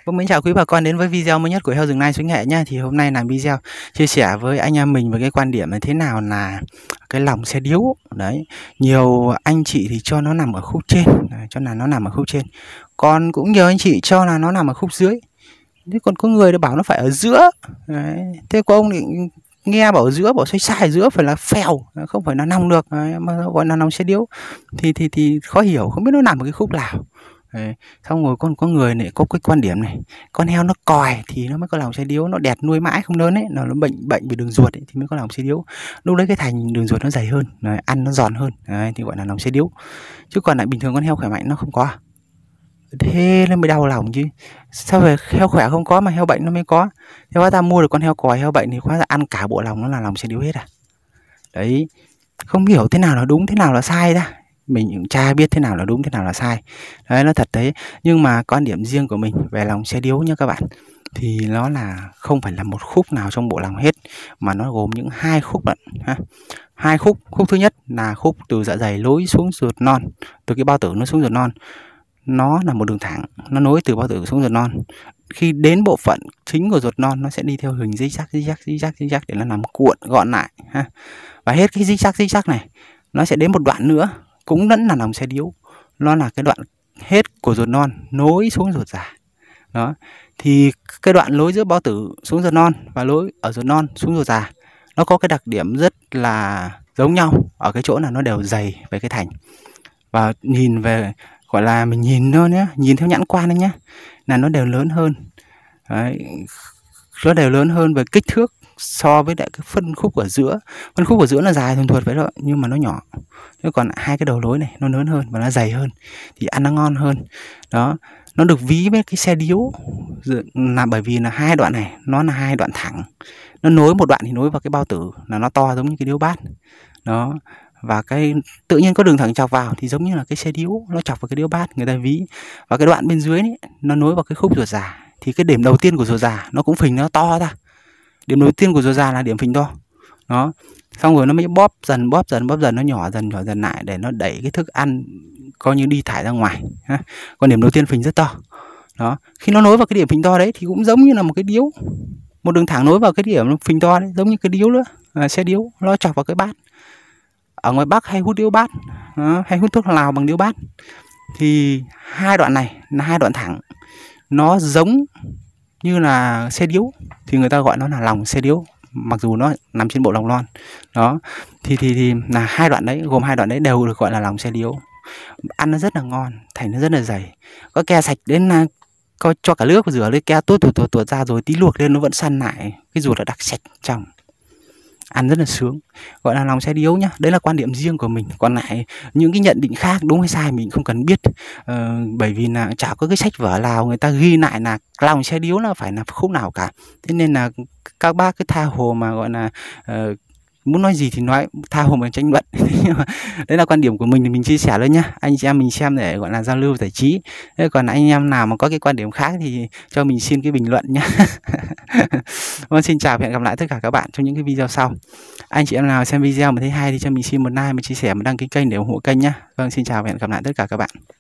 Vâng, mến chào quý bà con đến với video mới nhất của Heo Rừng Nai Xuyến Nghệ nhá. Thì hôm nay làm video chia sẻ với anh em mình về cái quan điểm là thế nào là cái lòng xe điếu. Đấy, nhiều anh chị thì cho nó nằm ở khúc trên, cho là nó nằm ở khúc trên. Còn cũng nhiều anh chị cho là nó nằm ở khúc dưới. Thế còn có người thì bảo nó phải ở giữa. Đấy, thế có ông thì nghe bảo ở giữa, bảo sai ở giữa phải là phèo, không phải là nòng được, mà gọi là lòng xe điếu. Thì khó hiểu, không biết nó nằm ở cái khúc nào. Đấy. Xong rồi có người này có cái quan điểm này, con heo nó còi thì nó mới có lòng xe điếu, nó đẹp nuôi mãi không lớn ấy, nó bệnh về đường ruột ấy, thì mới có lòng xe điếu. Lúc đấy cái thành đường ruột nó dày hơn, đấy, ăn nó giòn hơn, đấy, thì gọi là lòng xe điếu. Chứ còn lại bình thường con heo khỏe mạnh nó không có. Thế nó mới đau lòng chứ. Sao về heo khỏe không có mà heo bệnh nó mới có? Thế hóa ra mua được con heo còi heo bệnh thì hóa ra ăn cả bộ lòng nó là lòng xe điếu hết à? Đấy, không hiểu thế nào là đúng thế nào là sai ra. Mình cũng chả biết thế nào là đúng thế nào là sai. Đấy, nó thật đấy. Nhưng mà quan điểm riêng của mình về lòng xe điếu nha các bạn, thì nó là không phải là một khúc nào trong bộ lòng hết, mà nó gồm những hai khúc lận ha. Hai khúc. Khúc thứ nhất là khúc từ dạ dày lối xuống ruột non, từ cái bao tử nó xuống ruột non. Nó là một đường thẳng, nó nối từ bao tử xuống ruột non. Khi đến bộ phận chính của ruột non, nó sẽ đi theo hình zigzag để nó nằm cuộn gọn lại ha. Và hết cái zigzag này, nó sẽ đến một đoạn nữa cũng vẫn là lòng xe điếu. Nó là cái đoạn hết của ruột non nối xuống ruột già. Đó. Thì cái đoạn nối giữa bao tử xuống ruột non và nối ở ruột non xuống ruột già, nó có cái đặc điểm rất là giống nhau ở cái chỗ là nó đều dày về cái thành. Và nhìn về, gọi là mình nhìn thôi nhé, nhìn theo nhãn quan đấy nhé, là nó đều lớn hơn. Đấy, nó đều lớn hơn về kích thước so với lại cái phân khúc ở giữa. Phân khúc ở giữa nó dài thuần vậy đó, nhưng mà nó nhỏ. Thế còn hai cái đầu lối này nó lớn hơn và nó dày hơn, thì ăn nó ngon hơn. Đó, nó được ví với cái xe điếu là bởi vì là hai đoạn này nó là hai đoạn thẳng. Nó nối một đoạn thì nối vào cái bao tử là nó to giống như cái điếu bát. Đó. Và cái tự nhiên có đường thẳng chọc vào thì giống như là cái xe điếu nó chọc vào cái điếu bát, người ta ví. Và cái đoạn bên dưới ấy, nó nối vào cái khúc ruột già, thì cái điểm đầu tiên của ruột già nó cũng phình nó to ra. Điểm đầu tiên của ruột già là điểm phình to. Đó. Xong rồi nó mới bóp dần nó nhỏ dần lại để nó đẩy cái thức ăn coi như đi thải ra ngoài. Còn điểm đầu tiên phình rất to. Đó. Khi nó nối vào cái điểm phình to đấy thì cũng giống như là một cái điếu, một đường thẳng nối vào cái điểm phình to đấy, giống như cái điếu nữa, xe điếu nó chọc vào cái bát. Ở ngoài Bắc hay hút điếu bát, hay hút thuốc lào bằng điếu bát, thì hai đoạn này là hai đoạn thẳng, nó giống như là xe điếu, thì người ta gọi nó là lòng xe điếu, mặc dù nó nằm trên bộ lòng non. Đó, thì là hai đoạn đấy, gồm hai đoạn đấy đều được gọi là lòng xe điếu. Ăn nó rất là ngon, thành nó rất là dày, có ke sạch đến coi cho cả nước rửa lấy ke tuột ra, rồi tí luộc lên nó vẫn săn lại, cái ruột là đặc sạch trong, ăn rất là sướng, gọi là lòng xe điếu nhá. Đấy là quan điểm riêng của mình. Còn lại những cái nhận định khác đúng hay sai mình không cần biết, bởi vì là chả có cái sách vở nào người ta ghi lại là lòng xe điếu là phải là khúc nào cả. Thế nên là các bác cứ tha hồ mà gọi là muốn nói gì thì nói, tha hồ mà tranh luận. Đấy là quan điểm của mình thì mình chia sẻ thôi nhá, anh chị em mình xem để gọi là giao lưu giải trí. Thế còn anh em nào mà có cái quan điểm khác thì cho mình xin cái bình luận nhá. Vâng, xin chào và hẹn gặp lại tất cả các bạn trong những cái video sau. Anh chị em nào xem video mà thấy hay thì cho mình xin một like, một chia sẻ, một đăng ký kênh để ủng hộ kênh nhá. Vâng, xin chào và hẹn gặp lại tất cả các bạn.